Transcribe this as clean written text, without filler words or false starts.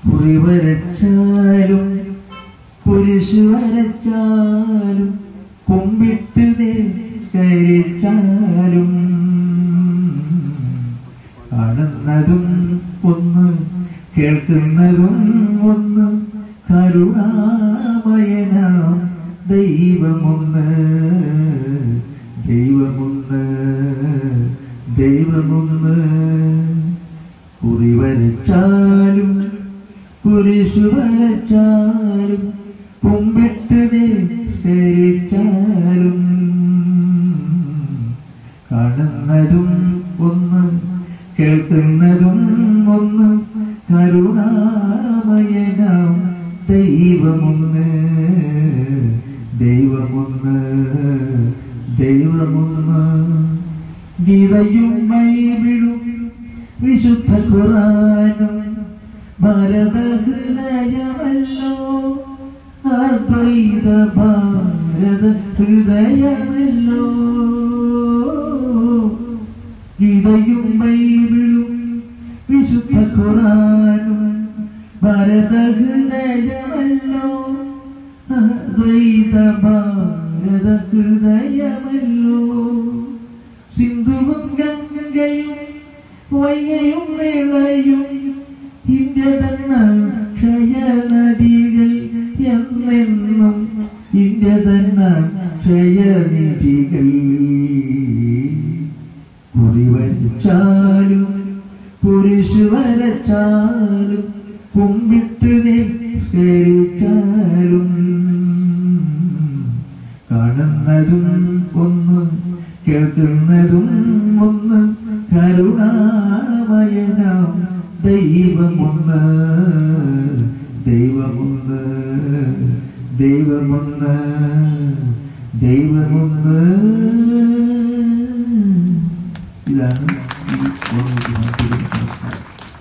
കുറി വരച്ചാലും കുരിശു വരച്ചാലും കുമ്പിട്ട് നിസ്കരിച്ചാലും കാണുന്നതും ഒന്ന് കേൾക്കുന്നതും ഒന്ന് കരുണാമയനാം ദൈവമൊന്ന് ദൈവമൊന്ന് ദൈവമൊന്ന് കുറി വരച്ചാലും കുരിശു വരച്ചാലും കുമ്പിട്ട് നിസ്കരിച്ചാലും കാണുന്നതും ഒന്ന് കേൾക്കുന്നതും ഒന്ന് കരുണാമയനാം ദൈവമൊന്ന് ദൈവമൊന്ന് ദൈവമൊന്ന് ഗീതയും ബൈബിളും വിശുദ്ധ ഖുർആനും ഭാരതഹൃദയമല്ലോ അദ്വൈത ഭാരത ഹൃദയമല്ലോ ഗീതയും ബൈബിളും വിശുദ്ധ ഖുർആനും ഭാരതഹൃദയമല്ലോ അദ്വൈത ഭാരത ഹൃദയമല്ലോ സിന്ധുവും ഗംഗയും വൈകയും വേളയും ഇന്ത്യ തന്ന ക്ഷയനദികൾ എന്നെന്നും ഇന്ത്യ തന്ന ക്ഷയനിധികൾ കുറി വരച്ചാലും കുരിശു വരച്ചാലും കുമ്പിട്ട് നിസ്കരിച്ചാലും കാണുന്നതും ഒന്ന് കേൾക്കുന്നതും ഒന്ന് കരുണാമയനാം ദൈവമൊന്ന് ദൈവമൊന്ന് ദൈവമൊന്ന് ദൈവമൊന്ന്. ഇതാണ് ഈ